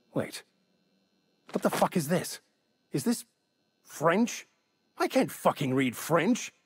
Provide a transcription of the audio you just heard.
Wait. What the fuck is this? Is this French? I can't fucking read French.